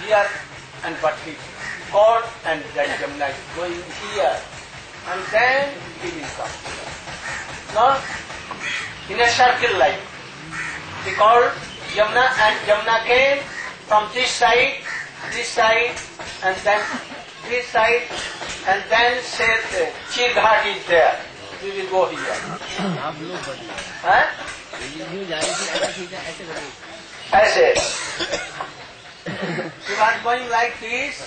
here and Bhakti, God and that Yamuna is going here, and then he will come. No? In a circle like, he called Yamuna, and Yamuna came from this side, and then this side, and then said, Chirghat is there. We will go here. Huh? ऐसे. He was going like this,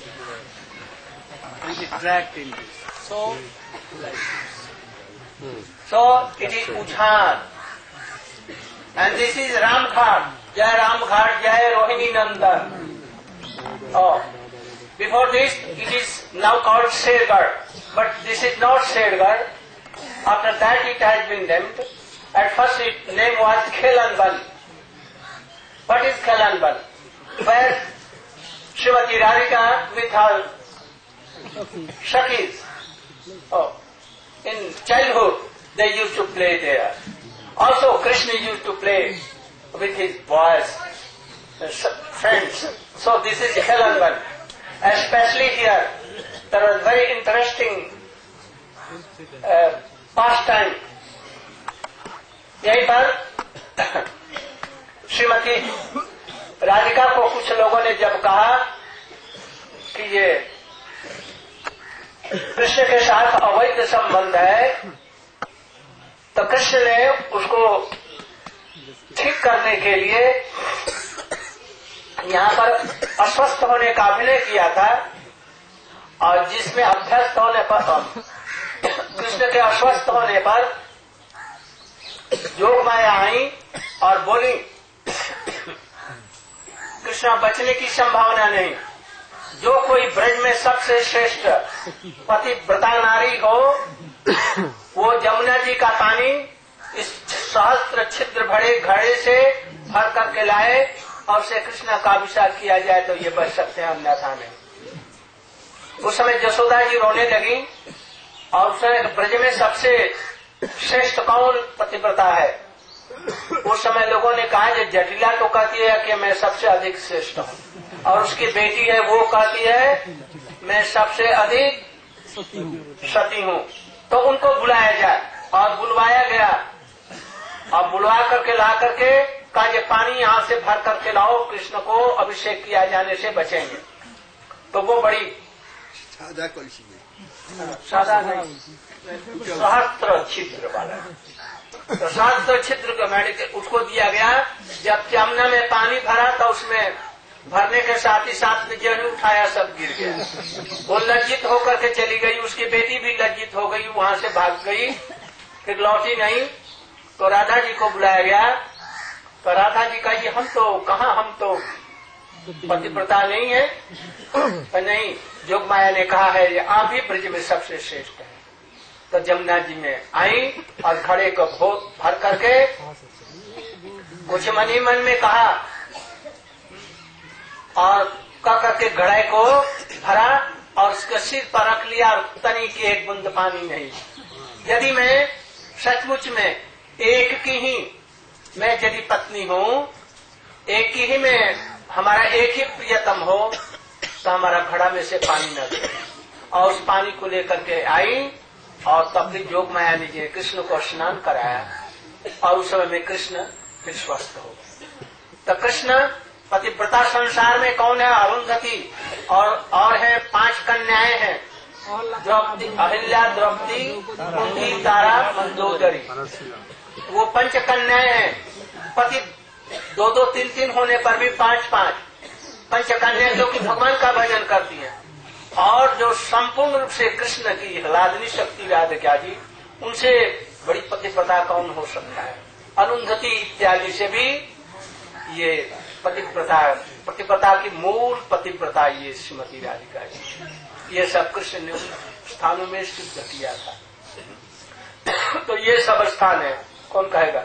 and he dragged in this. So, like this. So, it is Ujhan. And this is Ramghat. Jai Ramghat, Jai Rohini Nandan. Oh. Before this, it is now called Shergarh. But this is not Shergarh. After that, it has been named. At first, its name was Khelanban. What is Khelanban? Where Srimati Radhika with her Shakis. Oh. In childhood, they used to play there. Also, Krishna used to play with his boys, friends. So this is Khelanban. Especially here, there was very interesting pastime. यहीं पर श्रीमती राधिका को कुछ लोगों ने जब कहा कि ये कृष्ण के साथ अवैध संबंध है, तो कृष्ण ने उसको ठीक करने के लिए यहाँ पर अस्वस्थ होने का अभिनय किया था, और जिसमें अभ्यस्त होने पर कृष्ण के अस्वस्थ होने पर योग माया आई और बोली, कृष्ण बचने की संभावना नहीं, जो कोई ब्रज में सबसे श्रेष्ठ पतिव्रता नारी हो, वो जमुना जी का पानी इस सहस्त्र छिद्र भरे घड़े से भर करके लाए और उसे कृष्ण का अभिषेक किया जाए तो ये बच सकते हैं, अन्यथा नहीं। उस समय यशोदा जी रोने लगी, और उस समय ब्रज में सबसे श्रेष्ठ कौन पतिव्रता है? उस समय लोगों ने कहा कि जटिला तो कहती है कि मैं सबसे अधिक श्रेष्ठ हूँ, और उसकी बेटी है वो कहती है मैं सबसे अधिक सती हूँ। तो उनको बुलाया जाए, और बुलवाया गया, और बुलवा करके ला करके कहा कि पानी यहाँ से भर करके लाओ, कृष्ण को अभिषेक किया जाने से बचेंगे। तो वो बड़ी सादा कलशी में, सादा नहीं, सहस्त्र छिद्र वाला, तो सहस्त्र छिद्र का मैंने उसको दिया गया। जब यमुना में पानी भरा तो उसमें भरने के साथ ही साथ में जल उठाया, सब गिर गया। वो लज्जित होकर के चली गई, उसकी बेटी भी लज्जित हो गई, वहां से भाग गई, फिर लौटी नहीं। तो राधा जी को बुलाया गया, तो राधा जी का ये हम तो कहाँ, हम तो पतिव्रता नहीं है, पर नहीं, जोग माया ने कहा है ये आप ही ब्रज में सबसे श्रेष्ठ है। तो जमुना जी में आई और घड़े को भर करके कुछ मन ही मन में कहा, और कह करके घड़े को भरा और उसके सिर पर रख लिया, और तनी की एक बूंद पानी नहीं। यदि मैं सचमुच में एक की ही मैं यदि पत्नी हूँ, एक की ही मैं, हमारा एक ही प्रियतम हो, तो हमारा घड़ा में से पानी न दे। और उस पानी को लेकर के आई, और तब भी जोग माया ने कृष्ण को स्नान कराया, और उस समय में कृष्ण फिर स्वस्थ हो। तो कृष्ण पतिव्रता संसार में कौन है? अरुंधति, और है 5 कन्याएं हैं, द्रौपदी, अहिल्या, द्रौपदी, कुंती, तारा, मंदोदरी। वो 5 कन्याएं हैं। पति 2-2, 3-3 होने पर भी 5-5 पंच कन्याएं जो कि भगवान का भजन करती हैं, और जो संपूर्ण रूप से कृष्ण की हलादनी शक्ति राधिका जी, उनसे बड़ी पतिव्रता कौन हो सकता है? अरुंधति इत्यादि से भी ये पतिव्रता की मूल पतिव्रता ये श्रीमती राधिका जी, ये सब कृष्ण ने स्थानों में सिद्ध किया था। तो ये सब स्थान है, कौन कहेगा?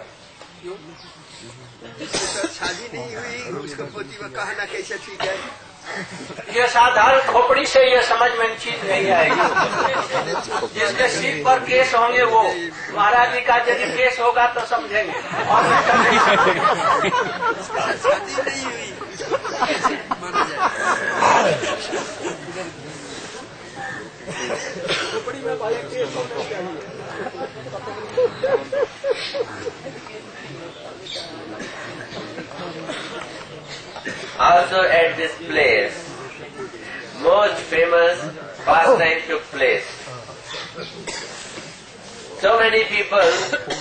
जिसके साथ शादी नहीं हुई उसका पति कहना कैसे ठीक है? ये साधारण खोपड़ी से ये समझ में चीज नहीं आएगी। जिसके सिर पर केस होंगे वो, महाराज जी का यदि केस होगा तो समझेंगे, और शादी नहीं हुई माना जाए। also at this place, most famous pastime took place. So many people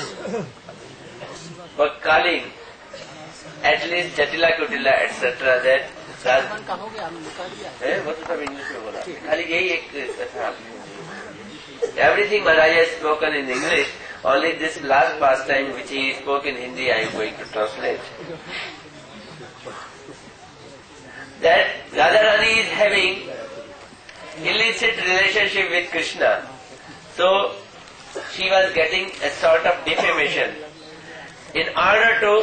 were calling, at least Jatila Kutila, etc. that everything Maharaja has spoken in English, only this last pastime which he spoke in Hindi I am going to translate. That Radharani is having illicit relationship with Krishna. So she was getting a sort of defamation. In order to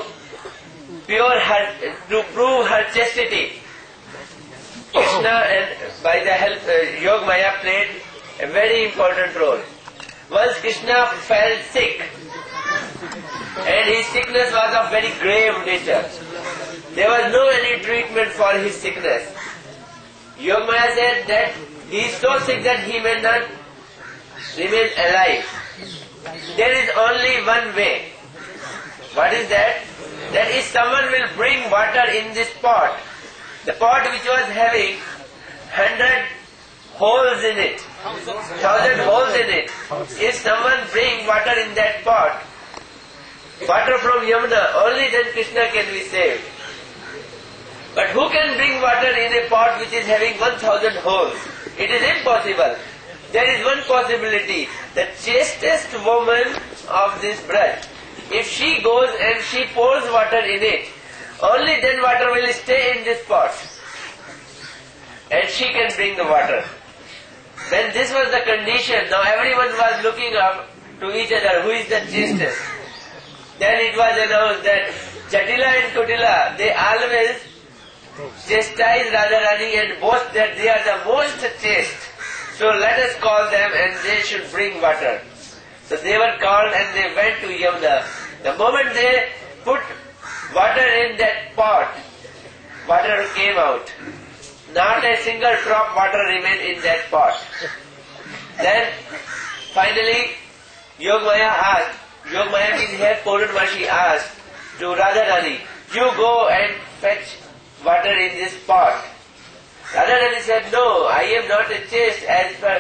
prove her chastity, Krishna and by the help Yog Maya played a very important role. Once Krishna fell sick, and his sickness was of very grave nature. There was no any treatment for his sickness. Yog Maya said that he is so sick that he may not remain alive. There is only one way. What is that? That if someone will bring water in this pot, the pot which was having 100 holes in it, 1,000 holes in it, if someone bring water in that pot, water from Yamuna, only then Krishna can be saved. But who can bring water in a pot which is having 1,000 holes? It is impossible. There is one possibility. The chastest woman of this Vraja, if she goes and she pours water in it, only then water will stay in this pot. And she can bring the water. When this was the condition, now everyone was looking up to each other, who is the chastest? Then it was announced that Jatila and Kutila, they always chastise Radharani and boast that they are the most chaste. So let us call them and they should bring water. So they were called and they went to Yamuna. The moment they put water in that pot, water came out. Not a single drop water remained in that pot. Then finally Yog Maya asked, Yog Maya means here Purnamashi asked to Radharani, you go and fetch water in this pot. Radharani said, no, I am not a chaste as per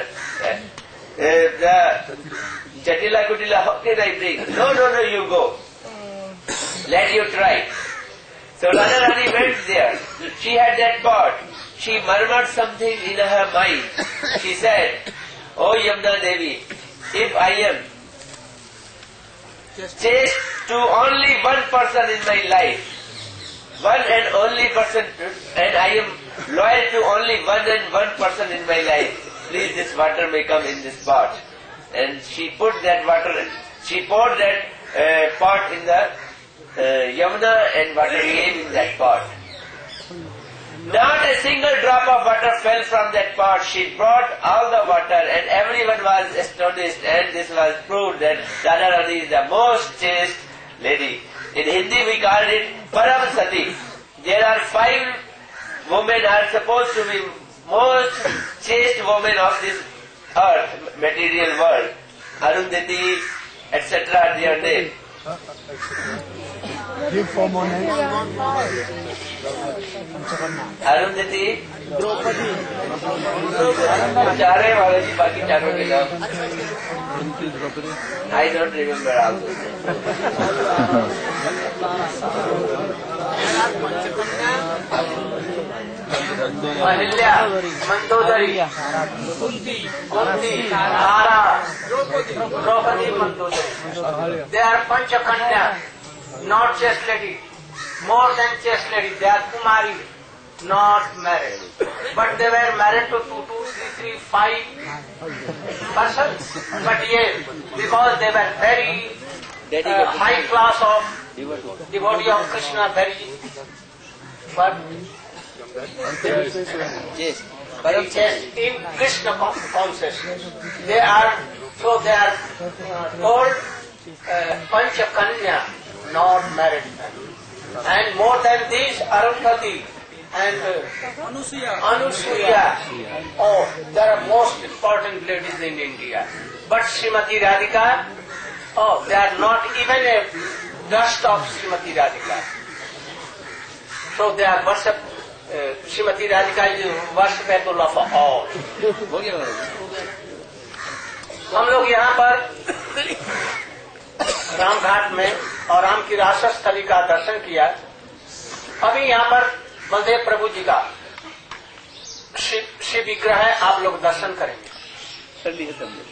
the Jatila Kutila, how can I bring? No, you go. Let you try. So Radharani went there. She had that pot. She murmured something in her mind. She said, oh Yamuna Devi, if I am chaste to only one person in my life, one and only person, and I am loyal to only one person in my life, please this water may come in this pot. And she put that water, she poured that pot in the Yamuna and water came in that pot. Not a single drop of water fell from that pot. She brought all the water and everyone was astonished, and this was proved that Radharani is the most chaste lady. In Hindi we call it Param Sati. There are 5 women are supposed to be most chaste women of this earth, material world. Arundhati, etc. are their names. Give 4 more names. Arundhati, Draupadi, चारे वाले जी बाकी चारों के नाम I don't remember also. Ahilya, Mandodari, Kunti, Tara, Draupadi, Mandodari. They are Panchakanya, not chaste lady. More than chaste lady. They are Kumari, not married. But they were married to 2, 2, 3, 3, 5 persons. But yes, because they were very high class of devotee of Krishna, very chaste in Krishna consciousness. They are called Panchakanya, not married. And more than these, Arundhati and Anusuya. Oh, they are most important ladies in India. But Srimati Radhika, oh, they are not even a dust of Srimati Radhika. So they are worshipped Shrimati Radhika ji worshipable of all. हम लोग यहाँ पर रामघाट में और राम की रासस्थली का दर्शन किया। अभी यहाँ पर बलदेव प्रभु जी का शिव विग्रह है, आप लोग दर्शन करेंगे।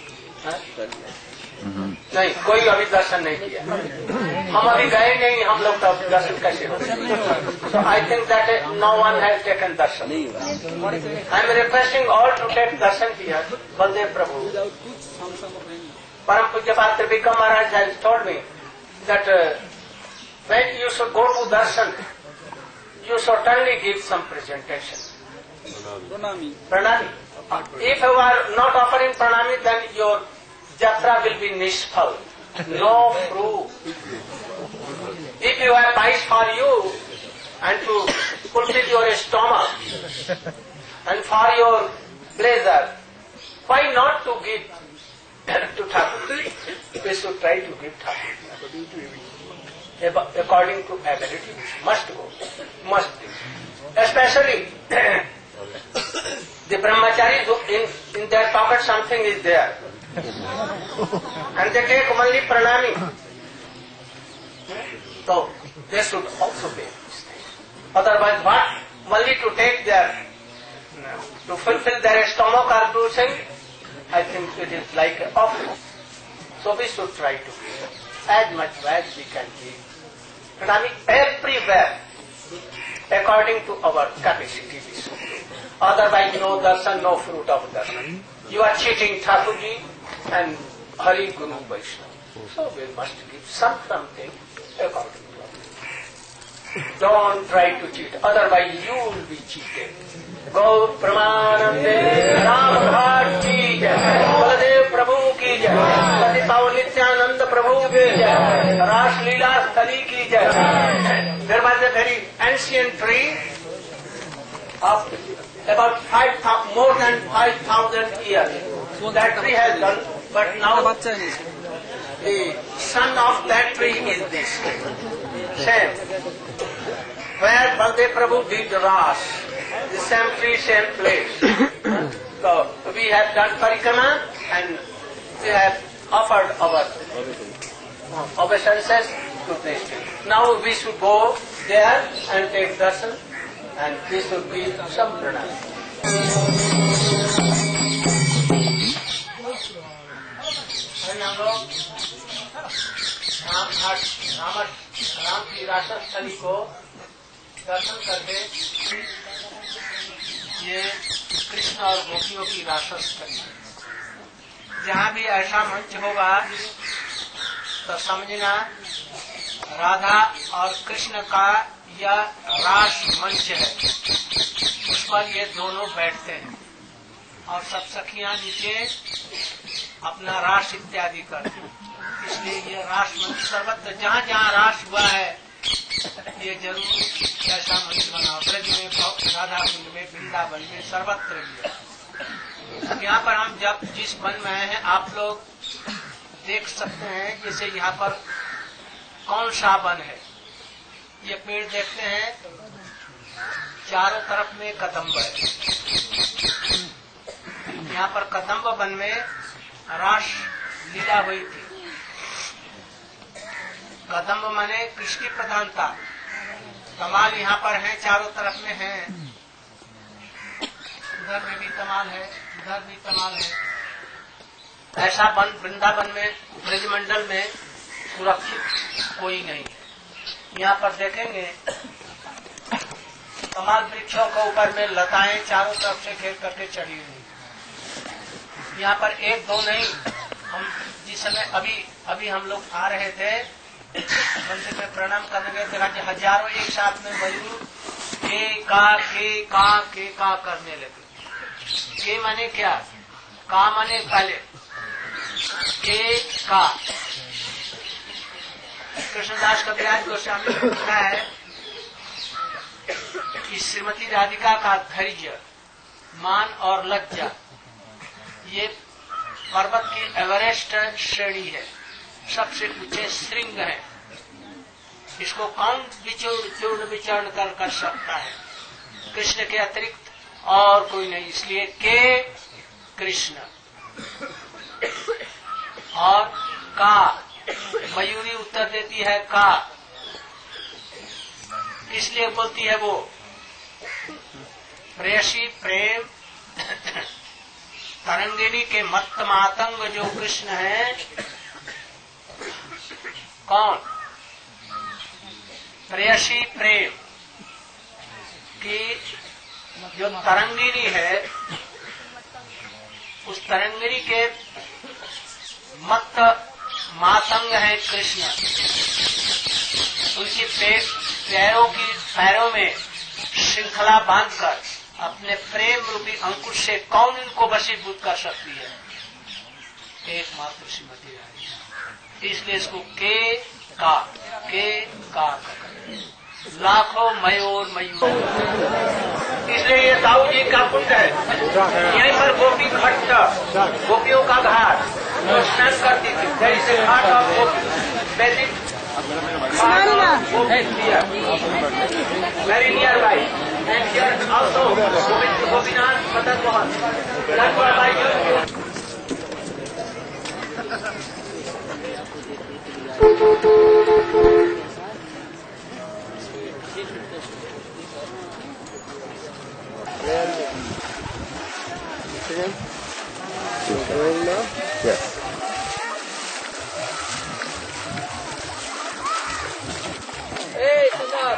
नहीं, कोई अभी दर्शन नहीं किया। हम अभी गए नहीं, हम लोग तब दर्शन कैसे हो? So I think that no one has taken darshan. I am requesting all to take darshan here. Baldev Prabhu, Param Pujyapat Trivikram Maharaj has told me that when you should go to darshan, you certainly give some presentation. Pranami. If you are not offering pranami, then your jatra will be nishphal, no fruit. If you have pies for you and to fulfill your stomach and for your pleasure, why not to give to Thakur? We should try to give Thakur. According to ability, we must go, must do. Especially the brahmacharis, in their pocket something is there. And they take only pranami. So they should also pay this thing. Otherwise what? Only to take their, to fulfill their stomach or do thing, I think it is like an offering. So we should try to give as much as we can give pranami everywhere according to our capacity. We should do. Otherwise no darshan, no fruit of darshan. You are cheating Thakurji and Hari Guru Vaishnava. So we must give something according to us. Don't try to cheat, otherwise you will be cheated. Gaur Pramanande Ram Bhat ki jai, Baladev Prabhu ki jai, Patipav Nityanand Prabhu ki jai, Ras Leela Stali ki jai. There was a very ancient tree of about more than 5,000 years. That tree has done, but now the son of that tree is this. Same. Where Baldev Prabhu did Ras, the same tree, same place. So we have done Parikrama and we have offered our obeisances to this tree. Now we should go there and take darshan and we should give some pranam. हम लोग राम की रासस्थली को दर्शन करके, ये कृष्ण और गोपियों की रासस्थली, जहाँ भी ऐसा मंच होगा तो समझना राधा और कृष्ण का यह रास मंच है। उस पर ये दोनों बैठते हैं और सब सखियां नीचे अपना रास इत्यादि करते हैं। इसलिए ये रास मंच सर्वत्र जहाँ जहाँ रास हुआ है ये जरूर ऐसा मंच बना। ब्रज में, राधा कुंड में, वृंदावन में, सर्वत्र भी। यहाँ पर हम जब जिस वन में हैं आप लोग देख सकते हैं, जैसे यहाँ पर कौन सा वन है। ये पेड़ देखते हैं, चारों तरफ में कदम्ब है। यहाँ पर कदम्ब वन में रास लीला हुई थी। कदम्ब माने कृष्ण प्रधानता। कमाल यहाँ पर है, चारों तरफ में है। उधर में भी कमाल है, उधर भी कमाल है। ऐसा वन वृंदावन में, ब्रजमंडल में सुरक्षित कोई नहीं है। यहाँ पर देखेंगे कमाल वृक्षों के ऊपर में लताएं चारों तरफ से घेर करके चढ़ी हुई। यहाँ पर एक दो नहीं, हम जिस समय अभी हम लोग आ रहे थे मंदिर में प्रणाम करने गए, देखा कि हजारों एक साथ में मयूर के का करने लगे। के माने क्या? का माने पहले, के का। कृष्णदास कविराज गोस्वामी ने लिखा है कि श्रीमती राधिका का धैर्य, मान और लज्जा ये पर्वत की एवरेस्ट श्रेणी है, सबसे ऊंचे श्रृंग है। इसको कौन चूर्ण विचरण कर सकता है? कृष्ण के अतिरिक्त और कोई नहीं, इसलिए के कृष्ण। और का, मयूरी उत्तर देती है का, इसलिए बोलती है वो प्रेयसी प्रेम तरंगिणी के मत्त मातंग जो कृष्ण है। कौन? प्रेयसी प्रेम की जो तरंगिणी है, उस तरंगिणी के मत्त मातंग है कृष्ण। उनकी पैरों में श्रृंखला बांधकर अपने प्रेम रूपी अंकुश से कौन इनको वशीभूत कर सकती है? एकमात्र श्रीमती रानी। इसलिए इसको के का लाखों मयूर मयूर। इसलिए ये दाऊ जी का कुंड है। यहीं पर गोपी घाट, गोपियों का घाट जो स्नान करती थी, जैसे घाट और गोपी basic very nearby, and here also Gopinath Madan Mohan. That's what I do. Yes. Hey, Srimad.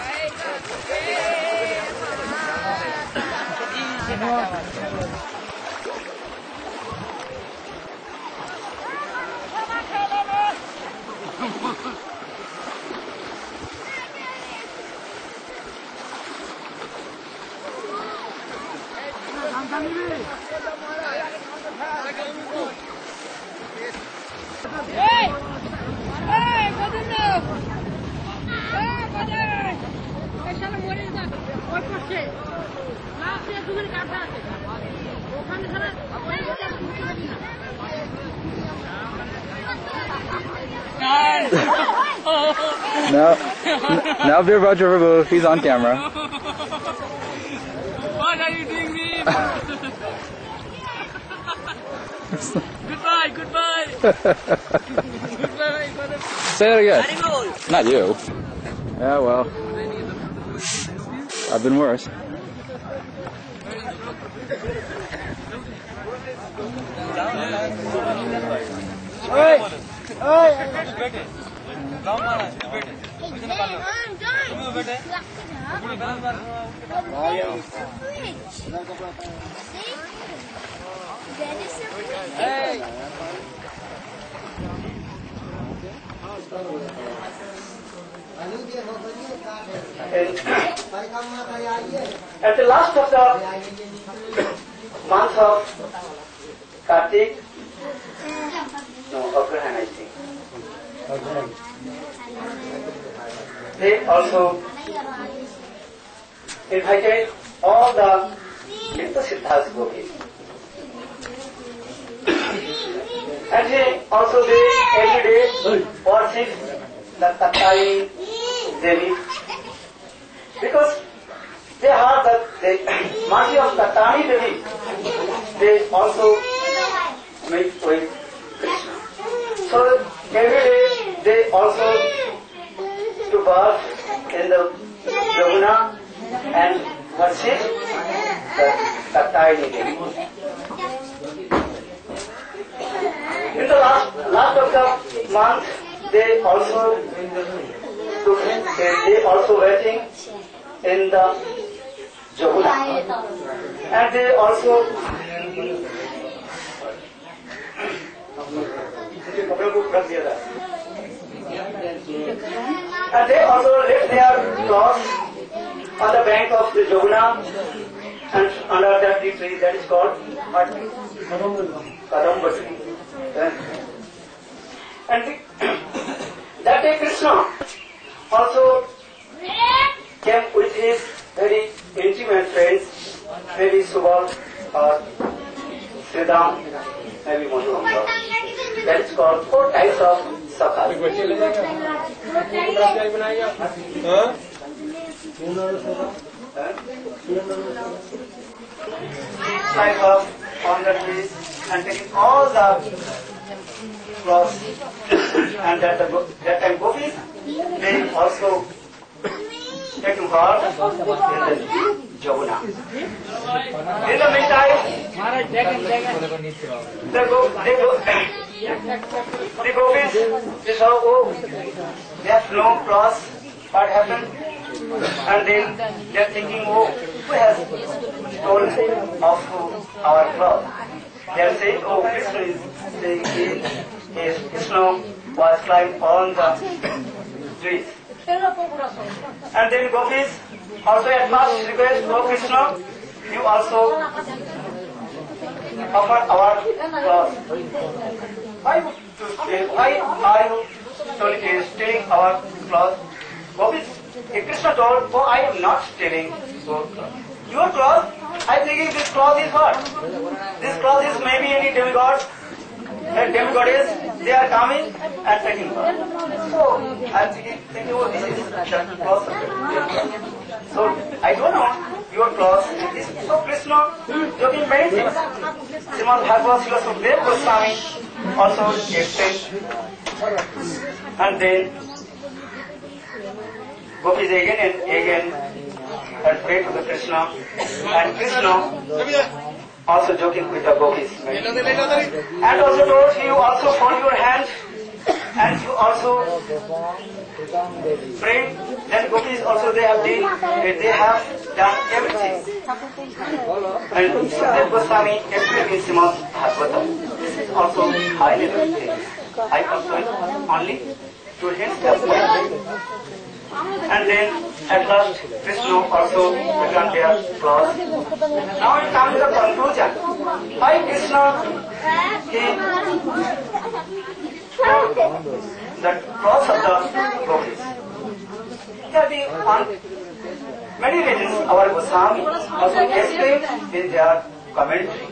Now Vraja removed. He's on camera. What are you doing me? Goodbye, goodbye. Goodbye. Say that again. Not you. Yeah, well. I've been worse. At the last of the month of Kartik, Agrahan, I think, they also invited all the Siddhas Gopis. And they also every day worship the Tattari Devi, because they heard that the mercy of Tattari Devi, they also meet with Krishna. So every day they also to bath in the Yamuna and worship the Tattari Devi. In the last of the month, they also waiting in the Jamuna, and they also left their clothes on the bank of the Jamuna and under that tree that is called Kadamba tree. And that day Krishna also came with his very intimate friends, maybe Subal or Sridham, maybe Madhuranga. That is called 4 types of Sakha. type of on the trees and taking all the cloths. And that time gopis, they also taking part in the Jamuna. In the meantime, the gopis, they saw, oh, they have no cloths, what happened? And then they are thinking, oh, who has stolen of our cloth? They are saying, oh, Krishna is staying in. Krishna was climbing on the trees. And then gopis also at first request, oh Krishna, you also offer our cloth. Why are you stealing our cloth? Gopis, Krishna told, oh, I am not stealing your cloth. Your cloth? I think this cloth is what? This cloth is maybe any demigod. And demigoddess, they are coming and taking her. So, I am thinking, oh, this is the cloth of your cloth. So, I don't know your cloth. So, Krishna, joking many things. Srimad Bhagavad Srimad Goswami also explained. And then, gopis again and again and pray to the Krishna. And Krishna also joking with the gopis. And also told you also fold your hands and you also pray. Then gopis also they have done everything. And Srimad Goswami explained in Srimad Bhagavatam. This is also high level thing. I also only to hints that way. And then at last Krishna also returned their cloth. Now it comes to the conclusion. Why Krishna he told the cloth of the gopis? There be on many reasons our Goswami also explained in their commentary.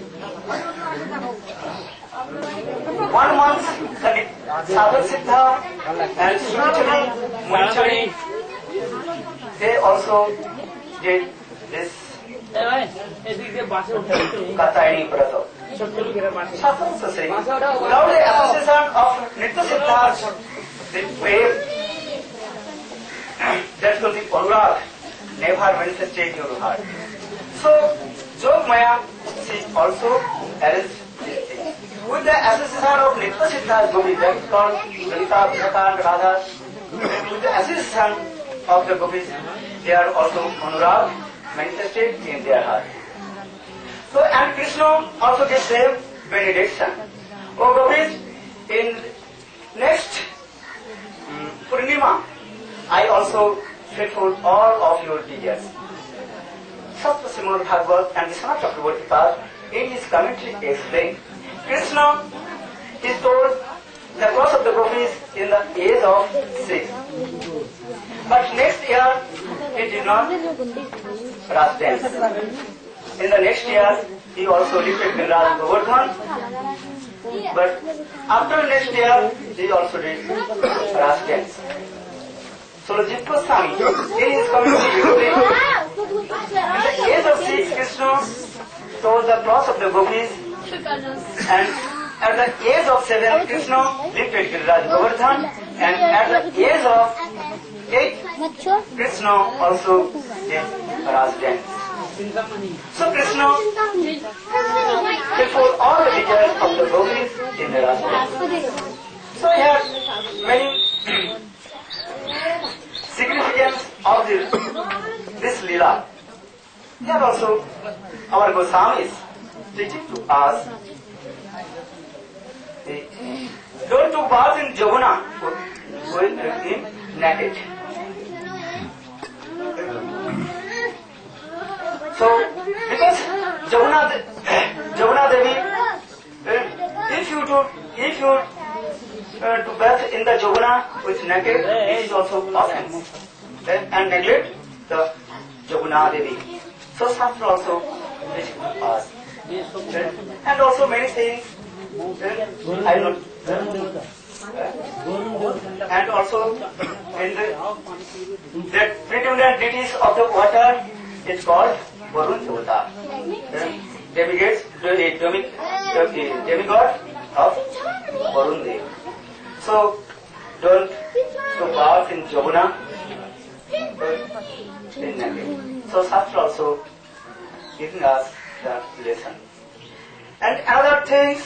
1 month Sadhu Siddha and Srimad Munichari, they also did this Katayani Brata. Shastra also saying, without the association of Nitya Siddhas, the wave that will be Anurag never manifested in your heart. So, Jogmaya, she also arranged these things. With the association of Nitya Siddhas Gopis, that is called Lalita, Vishaka and Radha, with the association of the Gopis, they are also Anurag manifested in their heart. So, and Krishna also gives them benediction. Oh Gopis, in next Purnima, I also fulfill all of your desires. Sapta Srimad Bhagavad and Vishwanath Chakravarti in his commentary explained, Krishna is told the cross of the gopis in the age of 6. But next year, he did not Ras dance. In the next year, he also lifted Viraj Govardhan. But after next year, he also did Ras dance. So Jiva Goswami, in his commentary, in the age of 6, Krishna told the cross of the gopis, and at the age of 7, Krishna lifted Viraj Govardhan, and at the age of 8, Krishna also did Ras dance. So Krishna fulfilled all the desires of the gopis in the Ras dance. So he has many significance of this lila. Here also our Goswamis teaching to us, don't to bath in Jamuna going naked. So, because Jamuna Devi, if you to bath in the Jamuna with naked, it is also offense and neglect the Jamuna Devi. So Shastra also teaching us. And also many things I don't. And also in that predominant deities of the water is called Varun Devata. Demigod of Varun Dev. So don't to bath in Jamuna. So Shastra also giving us the lesson. And other things,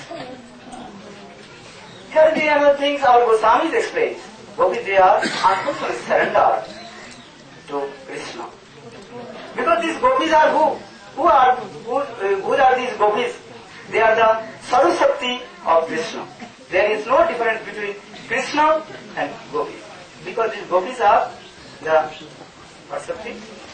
here the other things our Goswamis explains. Gopis, they are unconditionally surrendered to Krishna. Because these gopis are who? Who are these gopis? They are the Sarusakti of Krishna. There is no difference between Krishna and gopis. Because these gopis are the Sarusakti.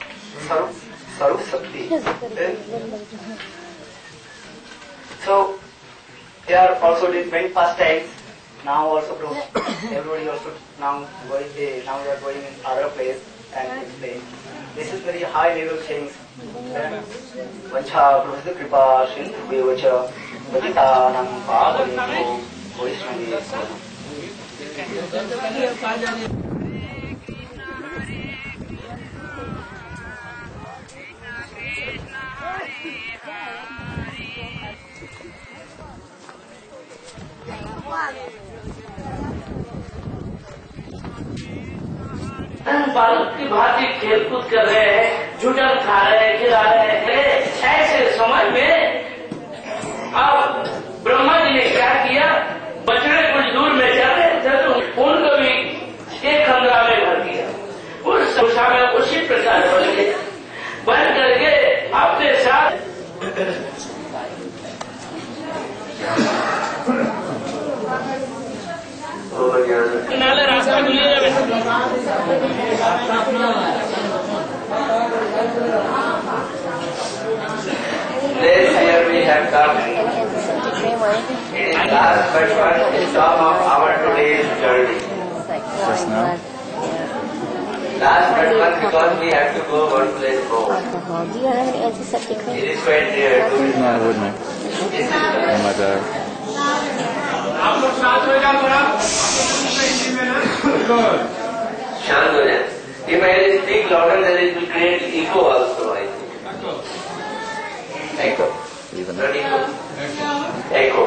So they are also did many pastimes. Now also everybody also now we are going in other place and explain. This is very high level things. Vacha Prabhupada Kripa Sindhu Bevacha Vajitanam Pavaneto Vaishnavi. बालक की भांति खेलकूद कर रहे हैं, झूठन खा रहे हैं, खिला रहे हैं। ऐसे समय में अब ब्रह्मा जी ने क्या किया, बछड़े कुछ दूर में चल रहे थे तो उनको भी एक खंडरा में भर दिया। उस संख्या में उसी प्रकार बन करके अपने साथ नाले रास्ता खुले जावे। This year we have come. It is last but one stop of our today's journey. Just now? Last but one because we have to go one place more. It is quite near to No, I wouldn't. Oh my God. आप लोग साथ हो जाओ थोड़ा। शांत हो जाए। If I speak louder, then it will create echo also, I think. Echo. Even Not echo. Echo.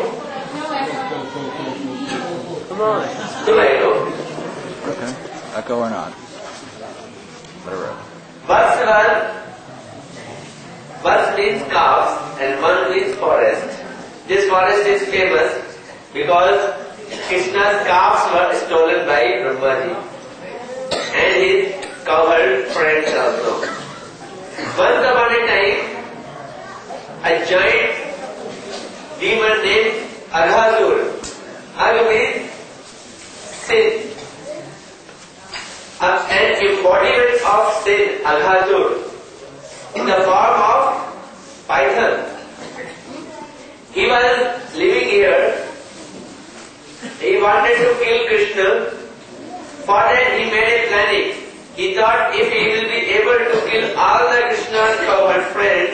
No echo. okay. Echo or not? Whatever. Bus means cows and one means forest. This forest is famous because Krishna's calves were stolen by Brahmaji and his cowherd friends also. Once upon a time, a giant demon named Arghasur, Argha means sin, an embodiment of sin, Arghasur, in the form of python. He was living here. He wanted to kill Krishna. For that he made a planning. He thought if he will be able to kill all the Krishna's cowherd friends,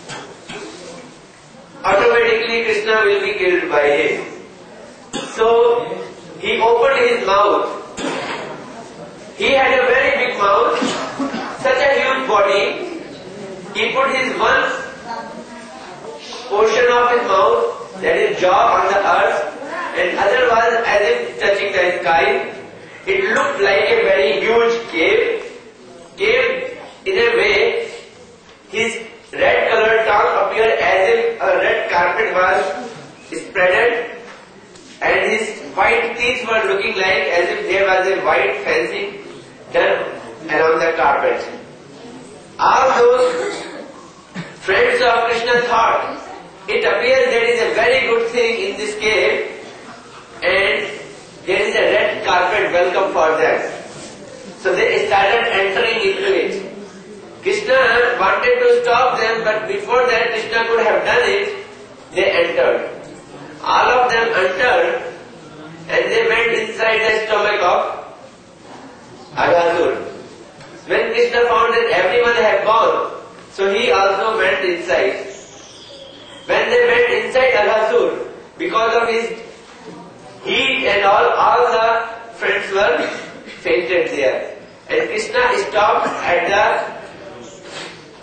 automatically Krishna will be killed by him. So he opened his mouth. He had a very big mouth, such a huge body. He put his one portion of his mouth, that is jaw, on the earth, and other was as if touching the sky. It looked like a very huge cave. In a way, his red colored tongue appeared as if a red carpet was spreaded, and his white teeth were looking like as if there was a white fencing done around the carpet. All those friends of Krishna thought, it appears there is a very good thing in this cave, and there is a red carpet welcome for them. So they started entering into it. Krishna wanted to stop them, but before that Krishna could have done it, they entered. All of them entered and they went inside the stomach of Arghasur. When Krishna found that everyone had gone, so he also went inside. When they went inside Arghasur, because of his heat and all the friends were fainted there. And Krishna stopped at the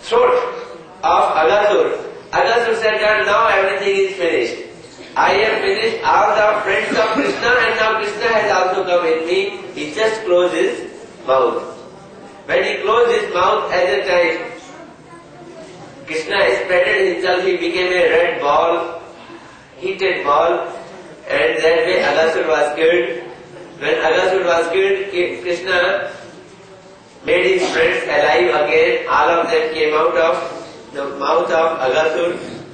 throat of Aghasur. Aghasur said that now everything is finished. I have finished all the friends of Krishna and now Krishna has also come in me. He just closed his mouth. When he closed his mouth at the time, Krishna spreaded himself, he became a red ball, heated ball, and that way Aghasur was killed. When Aghasur was killed, Krishna made his friends alive again. All of them came out of the mouth of Aghasur.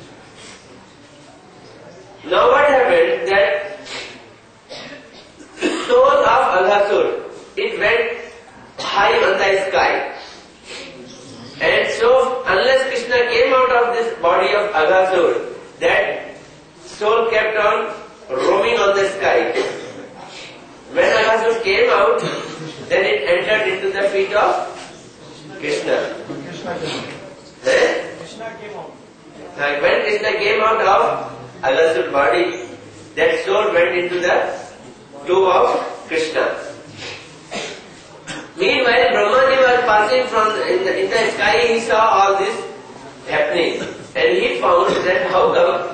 Now what happened that soul of Aghasur, it went high on the sky. And so unless Krishna came out of this body of Aghasur, that soul kept on roaming on the sky. When Aghasur came out, then it entered into the feet of Krishna. When Krishna came out of Aghasur's body, that soul went into the tube of Krishna. Meanwhile, Brahmaji was passing in the sky, he saw all this happening. And he found that how come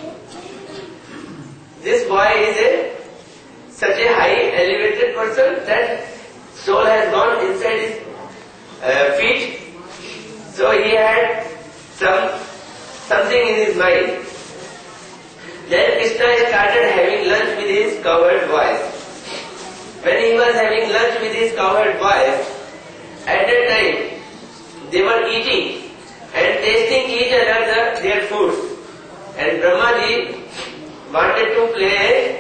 this boy is such a high elevated person that soul has gone inside his feet. So he had something in his mind. Then Krishna started having lunch with his cowherd wife. When he was having lunch with his cowherd wife, at that time they were eating and tasting each other their food. And Brahmaji wanted to play a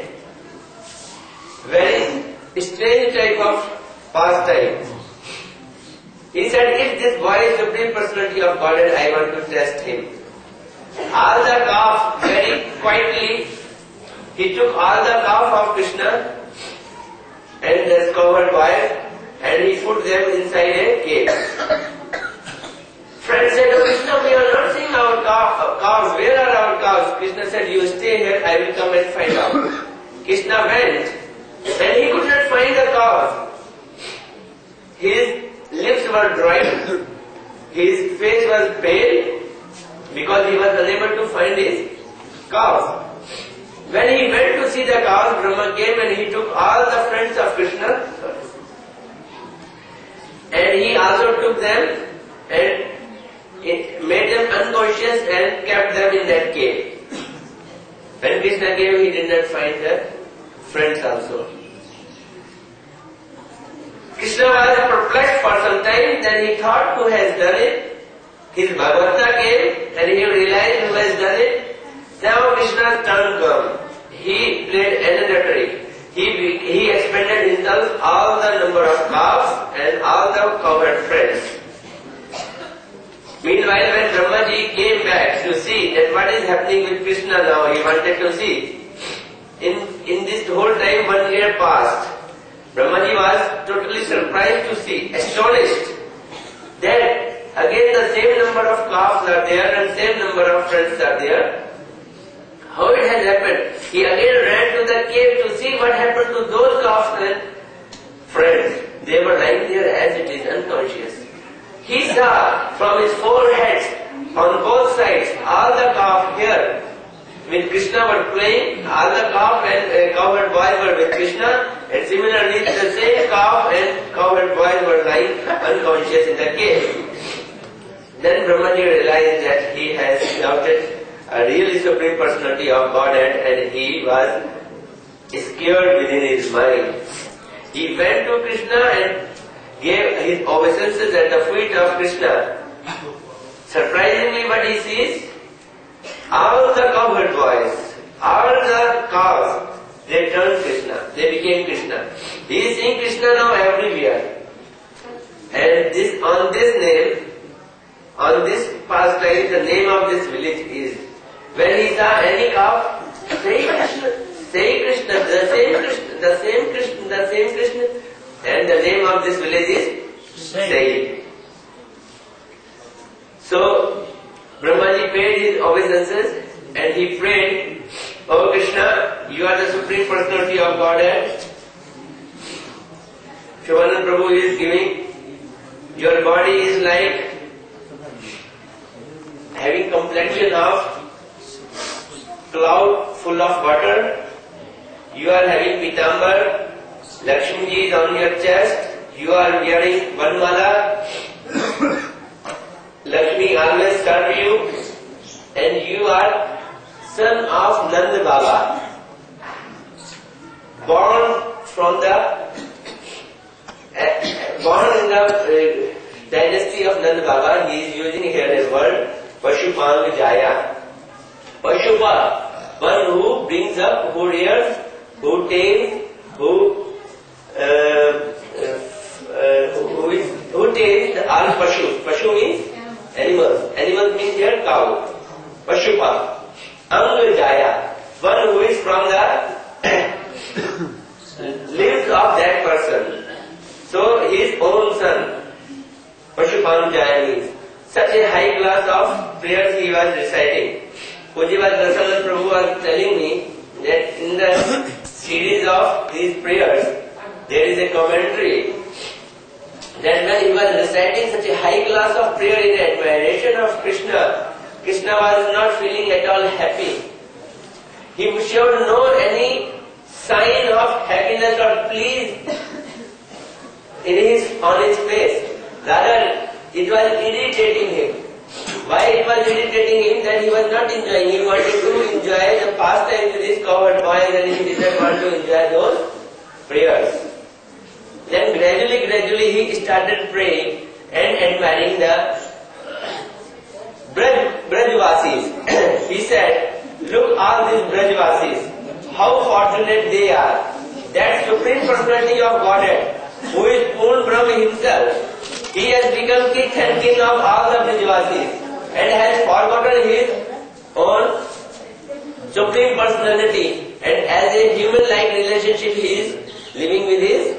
very strange type of pastime. He said, if this boy is Supreme Personality of Godhead, I want to test him. All the calf, very quietly, he took all the calf of Krishna and the cowherd wife and he put them inside a cave. Friends said, oh Krishna, we are not seeing our cows. Where are our cows? Krishna said, you stay here, I will come and find out. Krishna went and he could not find the cows. His lips were dry, his face was pale because he was unable to find his cows. When he went to see the cows, Brahma came and he took all the friends of Krishna and he also took them and it made them unconscious and kept them in that cave. When Krishna came, he did not find the friends also. Krishna was perplexed for some time, then he thought who has done it. His Bhagavata came and he realized who has done it. Now Krishna's turn come. He played another trick. He expended himself all the number of calves and all the cowherd friends. Meanwhile, when Brahmaji came back to see that what is happening with Krishna now, he wanted to see. In this whole time, 1 year passed. Brahmaji was totally surprised to see, astonished, that again the same number of calves are there and same number of friends are there. How it has happened? He again ran to the cave to see what happened to those calves and friends. They were lying there as it is, unconscious. He saw from his forehead on both sides all the calf here with Krishna were playing, all the calf and cowherd boys were with Krishna, and similarly the same calf and cowherd boys were lying unconscious in the cave. Then Brahmaji realized that he has doubted a really Supreme Personality of Godhead and he was scared within his mind. He went to Krishna and gave his obeisances at the feet of Krishna. Surprisingly what he sees, all the cowherd boys, all the cows, they turned Krishna, they became Krishna. He is seeing Krishna now everywhere. And on this pastime, the name of this village is, when he saw any cow, say Krishna, the same Krishna, the same Krishna, the same Krishna. And the name of this village is Sai. So, Brahmaji paid his obeisances and he prayed, Oh Krishna, you are the Supreme Personality of Godhead. Shivanand Prabhu is giving, your body is like having complexion of cloud full of water. You are having pitambar, Lakshmi ji is on your chest, you are wearing one mala, Lakshmi always serve you, and you are son of Nanda Baba, born in the dynasty of Nanda Baba. He is using here a word Pashupang Jaya. Pashupa, one who brings up, who rears, who tames, who tames all Pashu. Pashu means animals. Animals means here cow. Pashupa. Anga Jaya, one who is from the limbs of that person. So his own son. Pashupam Jaya means. Such a high class of prayers he was reciting. Pujyapat Dasanand Prabhu was telling me that in the series of these prayers, there is a commentary that when he was reciting such a high class of prayer in admiration of Krishna, Krishna was not feeling at all happy. He showed no any sign of happiness or please on his face. Rather, it was irritating him. Why it was irritating him? That he was not enjoying. He wanted to enjoy the pastime with his cowherd boys and he did not want to enjoy those prayers. Then gradually he started praying and admiring the Brajvasis. He said, look all these Brajvasis, how fortunate they are. That Supreme Personality of Godhead, who is Purna Brahma himself, he has become king of all the Brajvasis and has forgotten his own Supreme Personality, and as a human-like relationship he is living with his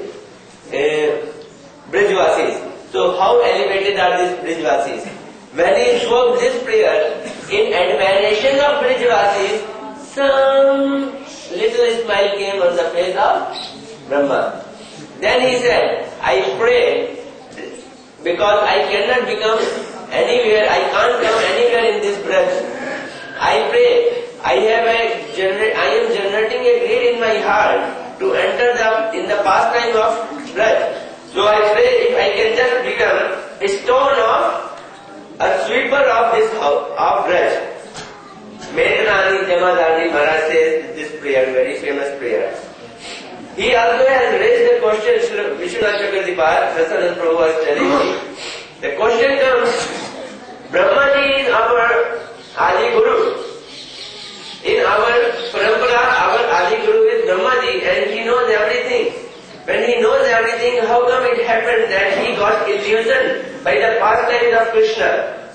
Brajvasis. So how elevated are these Brajvasis? When he spoke this prayer in admiration of Brajvasis, some little smile came on the face of Brahma. Then he said, I pray because I cannot become anywhere, I can't come anywhere in this Braj. I pray, I am generating a greed in my heart to enter in the pastime of Braj. So I pray if I can just become a stone of a sweeper of this house, of Braj. Medhanani Jamadani Maharaj says this prayer, very famous prayer. He also has raised the question, Vishwanath Chakravarti Dasanand Prabhu was telling me. The question comes, Brahmaji is our Adi Guru. In our parampara, our Adi Guru is Brahmaji and he knows everything. When he knows everything, how come it happened that he got illusioned by the pastimes of Krishna?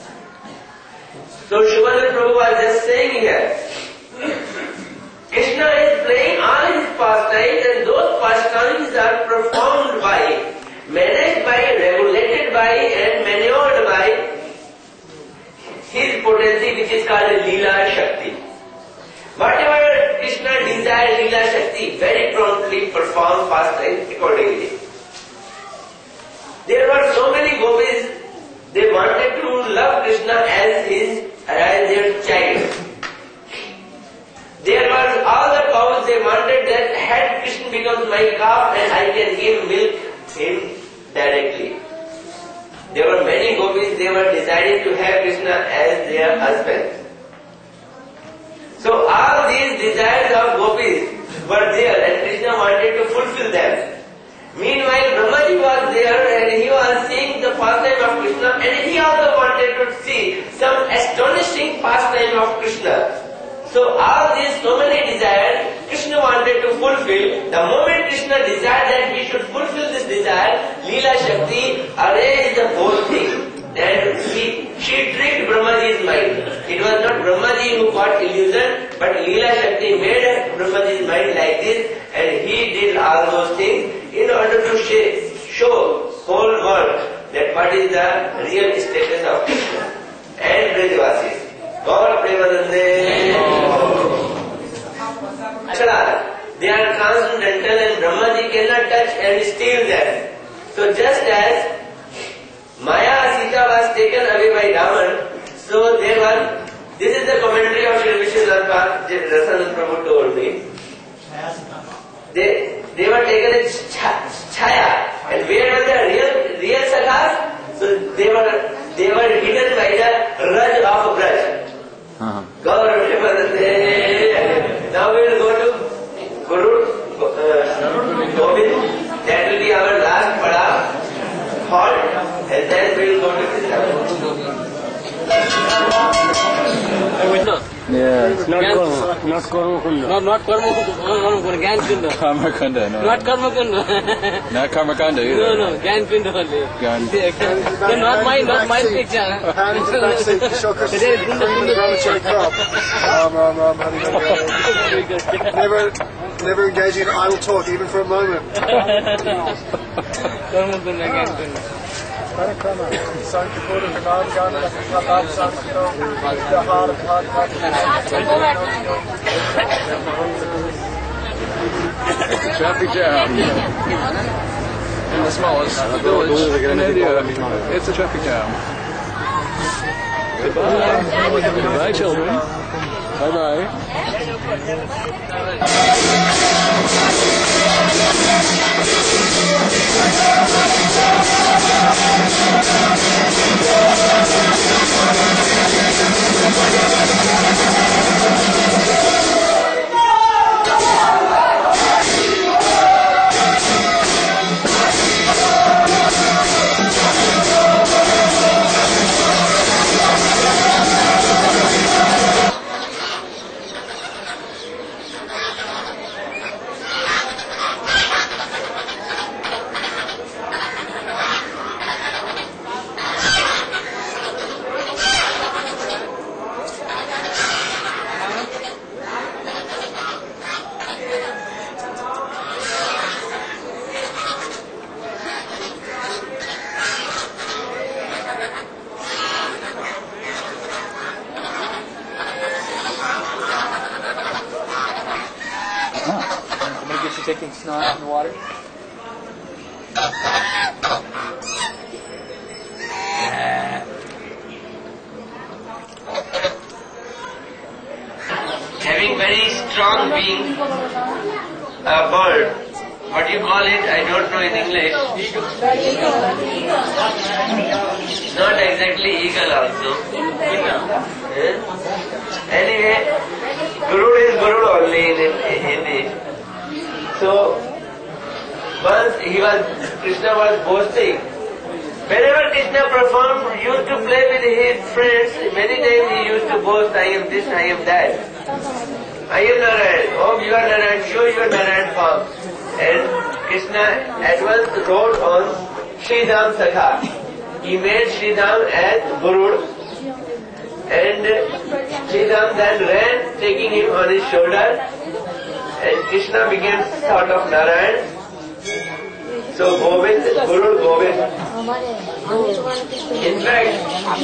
So Shivanand Prabhu was just saying here, Krishna is playing all his pastimes and those pastimes are performed by, managed by, regulated by and manured by his potency which is called Leela Shakti. Whatever Krishna desired Leela Shakti very promptly performed pastimes accordingly. There were so many gopis, they wanted to love Krishna as their child. There were all the cows, they wanted that had Krishna becomes my calf and I can give milk him directly. There were many gopis, they were deciding to have Krishna as their husband. So all these desires of gopis were there and Krishna wanted to fulfill them. Meanwhile, Brahmaji was there and he was seeing the pastime of Krishna and he also wanted to see some astonishing pastime of Krishna. So all these so many desires, Krishna wanted to fulfill. The moment Krishna desired that he should fulfill this desire, Leela Shakti arranged the whole thing. And she tricked Brahmaji's mind. It was not Brahmaji who got illusion, but Leela Shakti made Brahmaji's mind like this and he did all those things in order to show whole world that what is the real status of Krishna and Brajvasis. Gaur Premanande. They are transcendental and Brahmaji cannot touch and steal them. So just as Maya Sita was taken away by Ravan, So they were, this is the commentary of Sri Vishwanath Rasanand Prabhu told me. They were taken in chaya, and where were the real sakhas? So they were hidden by the Raj of Vraja. Now we will go to Guru Govind. That will be our last pada, halt, and then we will go to Vrindavan. Yeah. Not Karma Kunda. Not Karma Kunda. Gyan Kunda. Karma Kunda, no. Not Karma Kunda. Not Karma Kunda either. No, Gyan Kunda only. Gyan. Not my picture. And in the backseat, Kishore Krishna, bring the brahmachari crop. Never engaging in idle talk, even for a moment. Karma Kunda, Gyan Kunda. Parikrama, Sankipura, Vinadgana, Lakshmabad, Sankito, Dahar, It's a traffic jam. In the smallest village in India, it's a traffic jam. Goodbye. Goodbye, children. Bye-bye. Taking snot in the water. Having very strong being, a bird, what you call it, I don't know in English. Not exactly eagle also. Anyway, Guru is Guru only in Hindi. So, once Krishna was boasting. Whenever Krishna performed, he used to play with his friends. Many times he used to boast, I am this, I am that. I am Narayan. Oh, you are Narayan. Show your Narayan form. And Krishna at once rode on Sridham Sakha. He made Sridham as Guru. And Sridham then ran, taking him on his shoulder. And Krishna became sort of Narayan. So Govind, Guru Govind. In fact,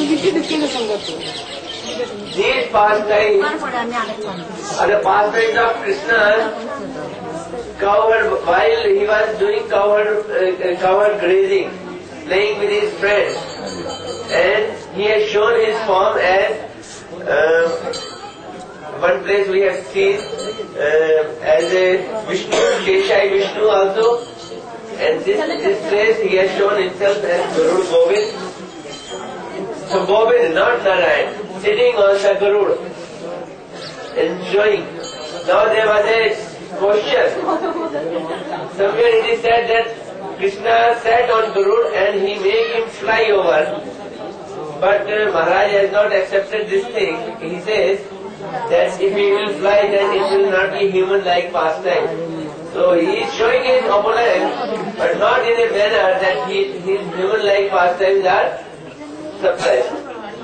these pastimes are the pastimes of Krishna covered while he was doing covered grazing, playing with his friends. And he has shown his form as one place we have seen as a Vishnu, Sheshai Vishnu also, and this place he has shown himself as Guru Govind. So Govind, not Narayan, sitting on the Guru, enjoying. Now there was a question. Somewhere it is said that Krishna sat on Guru and he made him fly over. But Maharaja has not accepted this thing. He says that if he will fly, then it will not be human-like pastime. So he is showing his opulence, but not in a manner that his human-like pastimes are suppressed.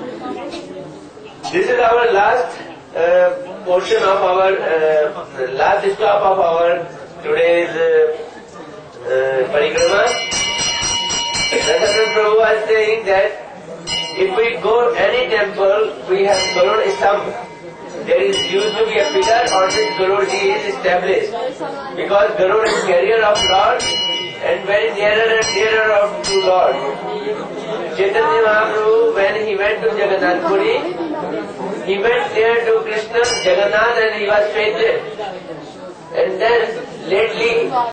This is our last portion of our last stop of our today's Parikrama. Narayan Prabhu was saying that if we go any temple, we have Garud Stambha. There is used to be a pillar on which Garudji is established. Because Garud is carrier of Lord and very nearer and nearer to Lord. Chaitanya Mahaprabhu, when when he went to Jagannath Puri, he went there to Krishna, Jagannath, and he was fainted. And then lately